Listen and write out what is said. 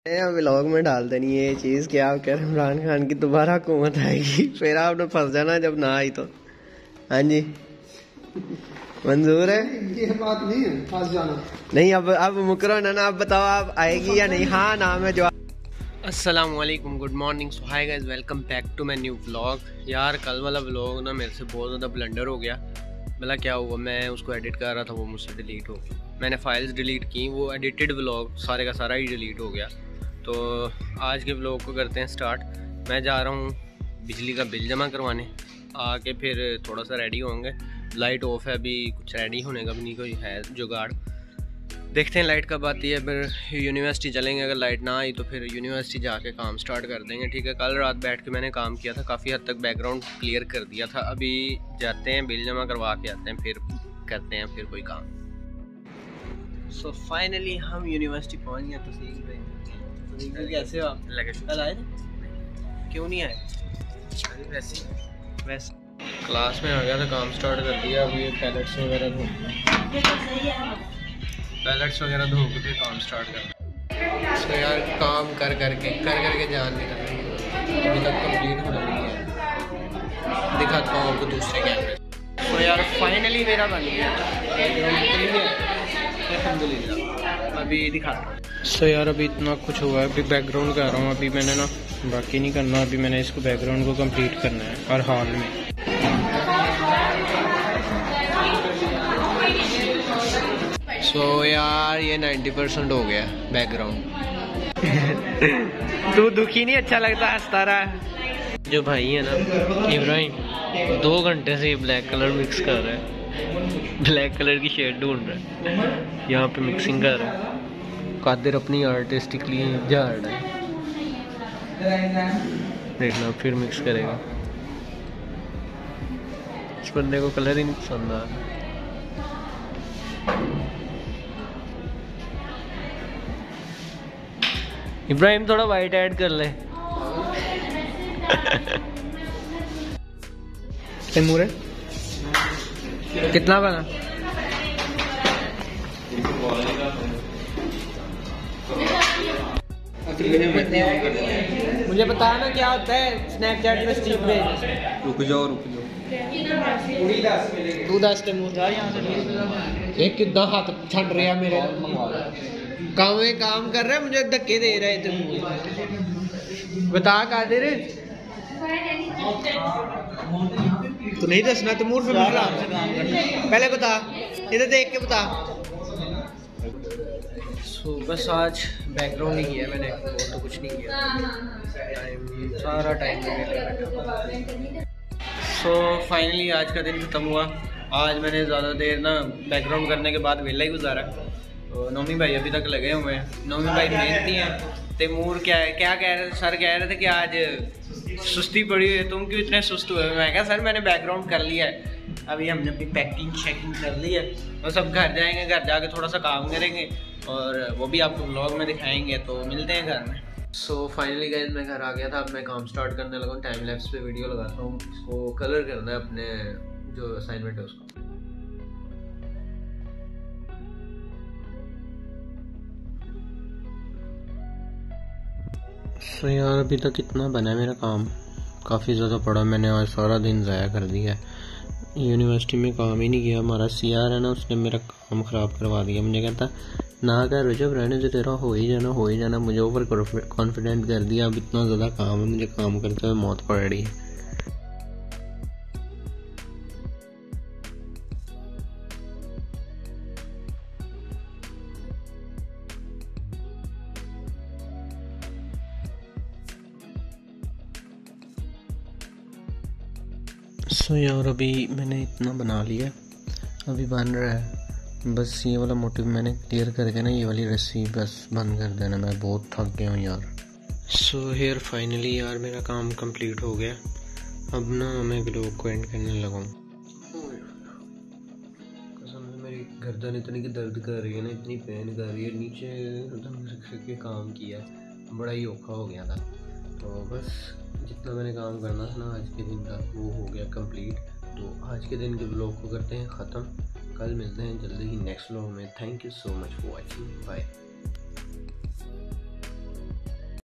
Vlog में डाल देनी है ये चीज़ कि आप कह रहे इमरान खान की दोबारा हुकूमत आएगी, फिर आपने फंस जाना जब ना आई तो। हाँ जी, मंजूर है? ये बात नहीं है फंस जाना नहीं। अब मुकरो ना, आप बताओ आप आएगी या नहीं? हाँ नाम है जवाब। अस्सलाम वालेकुम, good morning, so hi guys, welcome back to my new vlog. यार कल वाला व्लॉग ना मेरे से बहुत ज़्यादा ब्लंडर हो गया। मतलब क्या हुआ, मैं उसको एडिट कर रहा था, वो मुझसे डिलीट हो गया। मैंने फाइल्स डिलीट की, वो एडिटेड व्लॉग सारे का सारा ही डिलीट हो गया। तो आज के व्लॉग को करते हैं स्टार्ट। मैं जा रहा हूँ बिजली का बिल जमा करवाने, आके फिर थोड़ा सा रेडी होंगे। लाइट ऑफ है अभी, कुछ रेडी होने का भी नहीं कोई है जुगाड़। देखते हैं लाइट कब आती है, फिर यूनिवर्सिटी चलेंगे। अगर लाइट ना आई तो फिर यूनिवर्सिटी जाके काम स्टार्ट कर देंगे। ठीक है, कल रात बैठ के मैंने काम किया था, काफ़ी हद तक बैकग्राउंड क्लियर कर दिया था। अभी जाते हैं बिल जमा करवा के आते हैं, फिर करते हैं फिर कोई काम। सो फाइनली हम यूनिवर्सिटी पहुंच गए। तो कैसे हो आप? कल आए थे? क्यों नहीं आए? वैसे क्लास में आ गया था, काम स्टार्ट कर दिया। अभी पैलेट्स वगैरह धो के फिर काम स्टार्ट करना। तो यार काम कर करके जान निकल रही है, अभी तक कंप्लीट होना नहीं है। दिखाता हूँ आपको दूसरे कैमरे। तो यार फाइनली मेरा बन गया, अल्हम्दुलिल्लाह। अभी दिखाता हूँ। सो यार अभी इतना कुछ हुआ है, अभी बैकग्राउंड कर रहा हूँ। अभी मैंने ना बाकी नहीं करना, अभी मैंने इसको बैकग्राउंड को कंप्लीट करना है हर हाल में। सो यार ये 90% हो गया बैकग्राउंड। तू दुखी नहीं अच्छा लगता, हंसता रहा। जो भाई है ना इब्राहिम, 2 घंटे से ये ब्लैक कलर मिक्स कर रहा है, ब्लैक कलर की शेड ढूंढ रहा है, यहाँ पे मिक्सिंग कर रहा है। कादिर अपनी आर्टिस्टिकली जा रहा है, देखना फिर मिक्स करेगा। इस बंदे को कलर ही नहीं पसंद आ रहा। इब्राहिम थोड़ा वाइट ऐड कर ले। तैमूर है कितना बना? मुझे बता ना क्या होता है स्नैपचैट पे स्टीक में। रुक जाओ तू 10 तैमूर एक कितना हाथ छड़ रहा मेरे। काम कर रहा है, मुझे धक्के दे रहे थे। बता कादिर, तो नहीं दसना तैमूर, फिर पहले बता, इधर देख के बता। सो बस आज बैकग्राउंड ही किया मैंने, और तो कुछ नहीं किया। सारा टाइम सो फाइनली आज का दिन खत्म हुआ। आज मैंने ज़्यादा देर ना बैकग्राउंड करने के बाद वेला ही गुजारा। तो नौमी भाई अभी तक लगे हुए हैं। नौमी भाई मेहनती हैं। तैमूर क्या कह रहे थे, सर कह रहे थे कि आज सुस्ती पड़ी हुई है, तुम क्यों इतने सुस्त हुए? मैं कहा सर मैंने बैकग्राउंड कर लिया है, अभी हमने अपनी पैकिंग शेकिंग कर ली है, तो सब घर जाएंगे, घर जाके थोड़ा सा काम करेंगे और वो भी आपको व्लॉग में दिखाएंगे। तो मिलते हैं घर में। सो फाइनली गाइस मैं घर आ गया था। अब मैं काम स्टार्ट करने लगा हूँ। टाइम लैप्स पे वीडियो लगाता हूँ, उसको कलर करना है अपने जो असाइनमेंट है उसको। सो यार अभी तक इतना बना है मेरा काम, काफ़ी ज़्यादा पड़ा। मैंने आज सारा दिन ज़ाया कर दिया है, यूनिवर्सिटी में काम ही नहीं किया। हमारा सीआर है ना, उसने मेरा काम ख़राब करवा दिया। मुझे कहता ना कर जब रहने से तेरा हो ही जाना। मुझे ओवर कॉन्फिडेंट कर दिया। अब इतना ज़्यादा काम है, मुझे काम करते हुए मौत पड़ रही है। सो यार अभी मैंने इतना बना लिया, अभी बन रहा है। बस ये वाला मोटिव मैंने क्लियर करके ना ये वाली रस्सी बस बंद कर देना। मैं बहुत थक गया हूँ यार। सो हेयर फाइनली यार मेरा काम कंप्लीट हो गया। अब ना मैं व्लॉग को एंड करने लगा हूँ। कसम से मेरी गर्दन इतनी की दर्द कर रही है ना, इतनी पेन कर रही है। नीचे रख के काम किया, बड़ा ही औखा हो गया था। तो बस जितना मैंने काम करना था ना आज के दिन का, वो हो गया कंप्लीट। तो आज के दिन के व्लॉग को करते हैं ख़त्म। कल मिलते हैं जल्दी ही नेक्स्ट व्लॉग में। Thank you so much for watching, bye.